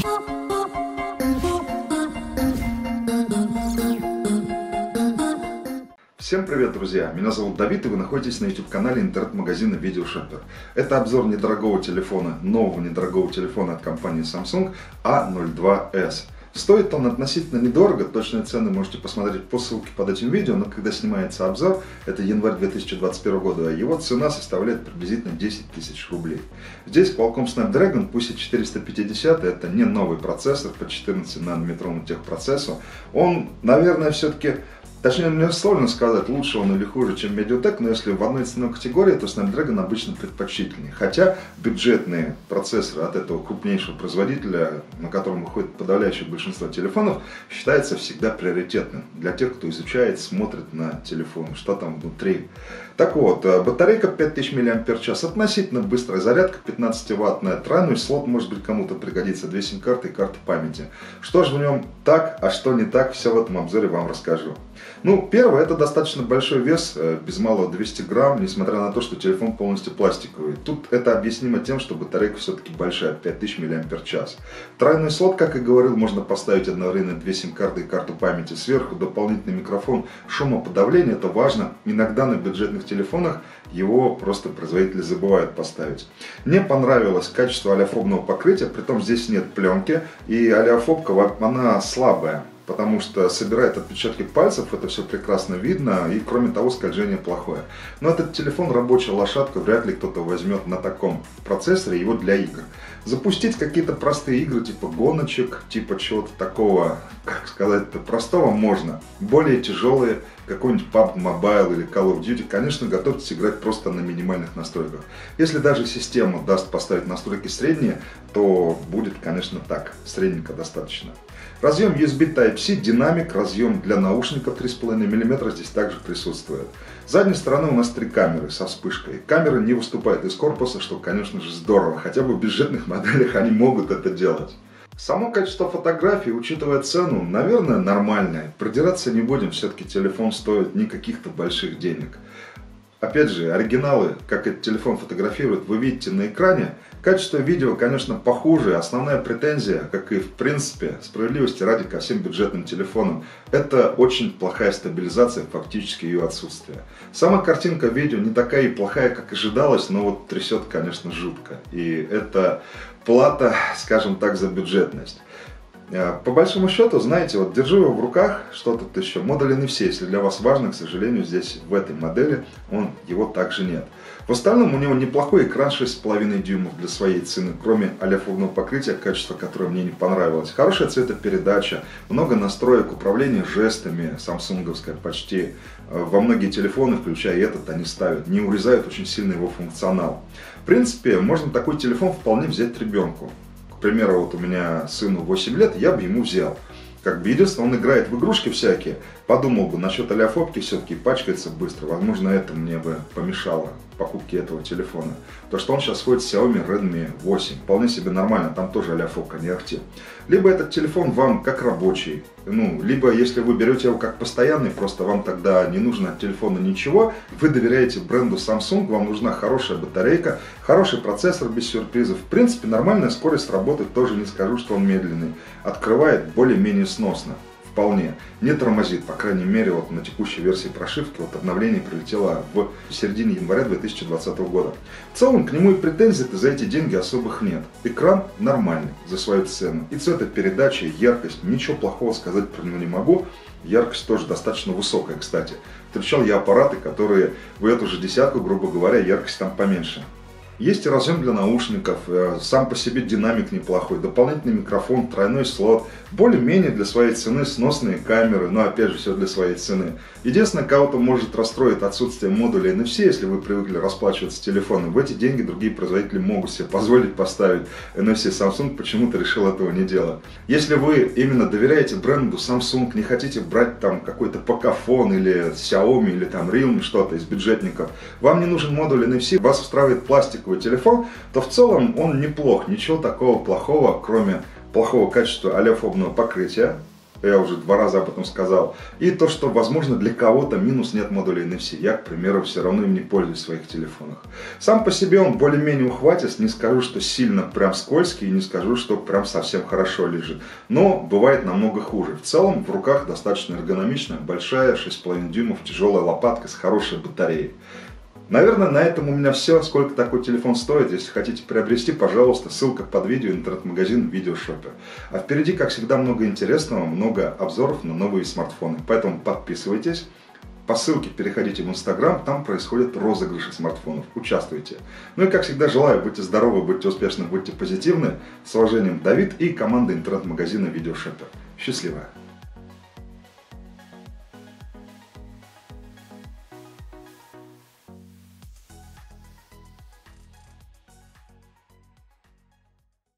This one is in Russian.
Всем привет, друзья! Меня зовут Давид, и вы находитесь на YouTube-канале интернет-магазина Видеошоппер. Это обзор недорогого телефона, нового недорогого телефона от компании Samsung A02s. Стоит он относительно недорого, точные цены можете посмотреть по ссылке под этим видео, но когда снимается обзор, это январь 2021 года, его цена составляет приблизительно 10 тысяч рублей. Здесь Qualcomm Snapdragon, пусть и 450, это не новый процессор по 14 нанометровому техпроцессу, он, наверное, все-таки... Точнее, мне сложно сказать, лучше он или хуже, чем Mediatek, но если в одной ценовой категории, то Snapdragon обычно предпочтительнее. Хотя бюджетные процессоры от этого крупнейшего производителя, на котором выходит подавляющее большинство телефонов, считается всегда приоритетным для тех, кто изучает, смотрит на телефон, что там внутри. Так вот, батарейка 5000 мАч, относительно быстрая зарядка, 15-ваттная, тройной слот, может быть, кому-то пригодится, 2 сим-карты и карта памяти. Что же в нем так, а что не так, все в этом обзоре вам расскажу. Ну, первое, это достаточно большой вес, без малого 200 грамм, несмотря на то, что телефон полностью пластиковый. Тут это объяснимо тем, что батарейка все-таки большая, 5000 мАч. Тройной слот, как и говорил, можно поставить одновременно 2 сим-карты и карту памяти. Сверху дополнительный микрофон, шумоподавление, это важно. Иногда на бюджетных телефонах его просто производители забывают поставить. Мне понравилось качество олеофобного покрытия, притом здесь нет пленки, и олеофобка, она слабая, потому что собирает отпечатки пальцев, это все прекрасно видно, и кроме того скольжение плохое. Но этот телефон рабочая лошадка, вряд ли кто-то возьмет на таком процессоре его для игр. Запустить какие-то простые игры типа гоночек, типа чего-то такого, как сказать-то, простого можно. Более тяжелые, какой-нибудь PUBG Mobile или Call of Duty, конечно, готовьтесь играть просто на минимальных настройках. Если даже система даст поставить настройки средние, то будет, конечно, так, средненько достаточно. Разъем USB Type-C, динамик, разъем для наушников 3,5 мм здесь также присутствует. С задней стороны у нас 3 камеры со вспышкой. Камеры не выступают из корпуса, что, конечно же, здорово. Хотя бы в бюджетных моделях они могут это делать. Само качество фотографий, учитывая цену, наверное, нормальное. Продираться не будем, все-таки телефон стоит не каких-то больших денег. Опять же, оригиналы, как этот телефон фотографирует, вы видите на экране. Качество видео, конечно, похуже. Основная претензия, как и в принципе, справедливости ради ко всем бюджетным телефонам, это очень плохая стабилизация, фактически ее отсутствие. Сама картинка видео не такая и плохая, как ожидалось, но вот трясет, конечно, жутко. И это плата, скажем так, за бюджетность. По большому счету, знаете, вот держу его в руках, что тут еще, модули не все, если для вас важно, к сожалению, здесь в этой модели его также нет. В остальном у него неплохой экран 6,5 дюймов для своей цены, кроме олеофобного покрытия, качество которое мне не понравилось. Хорошая цветопередача, много настроек, управление жестами, самсунговское почти. Во многие телефоны, включая этот, они ставят, не урезают очень сильно его функционал. В принципе, можно такой телефон вполне взять ребенку. К примеру, вот у меня сыну 8 лет, я бы ему взял. Как бы единственное, он играет в игрушки всякие. Подумал бы насчет олеофобки, все-таки пачкается быстро. Возможно, это мне бы помешало покупке этого телефона. То, что он сейчас ходит с Xiaomi Redmi 8. Вполне себе нормально, там тоже олеофобка, не ахти. Либо этот телефон вам как рабочий, либо если вы берете его как постоянный, просто вам тогда не нужно от телефона ничего, вы доверяете бренду Samsung, вам нужна хорошая батарейка, хороший процессор без сюрпризов. В принципе, нормальная скорость работы, тоже не скажу, что он медленный. Открывает более-менее сносно. Вполне. Не тормозит, по крайней мере, вот на текущей версии прошивки, вот обновление прилетело в середине января 2020 года. В целом, к нему и претензий-то за эти деньги особых нет. Экран нормальный за свою цену. И цветопередача, и яркость, ничего плохого сказать про него не могу. Яркость тоже достаточно высокая, кстати. Встречал я аппараты, которые в эту же десятку, грубо говоря, яркость там поменьше. Есть и разъем для наушников, сам по себе динамик неплохой, дополнительный микрофон, тройной слот, более-менее для своей цены сносные камеры, но опять же все для своей цены. Единственное, кого-то может расстроить отсутствие модуля NFC, если вы привыкли расплачиваться телефоном. В эти деньги другие производители могут себе позволить поставить NFC. Samsung почему-то решил этого не делать. Если вы именно доверяете бренду Samsung, не хотите брать там какой-то Pocophone или Xiaomi или там Realme, что-то из бюджетников, вам не нужен модуль NFC, вас устраивает пластиковый телефон, то в целом он неплох, ничего такого плохого, кроме плохого качества олеофобного покрытия. я уже 2 раза об этом сказал. И то, что, возможно, для кого-то минус: нет модуля NFC. Я, к примеру, все равно им не пользуюсь в своих телефонах. Сам по себе он более-менее ухватист, не скажу, что сильно прям скользкий, не скажу, что прям совсем хорошо лежит. Но бывает намного хуже. В целом в руках достаточно эргономично, большая, 6,5 дюймов, тяжелая лопатка с хорошей батареей. Наверное, на этом у меня все. Сколько такой телефон стоит? Если хотите приобрести, пожалуйста, ссылка под видео, интернет-магазин Видеошоппер. А впереди, как всегда, много интересного, много обзоров на новые смартфоны. Поэтому подписывайтесь. По ссылке переходите в Инстаграм, там происходят розыгрыши смартфонов. Участвуйте. Ну и, как всегда, желаю: будьте здоровы, будьте успешны, будьте позитивны. С уважением, Давид и команда интернет-магазина Видеошоппер. Счастливо!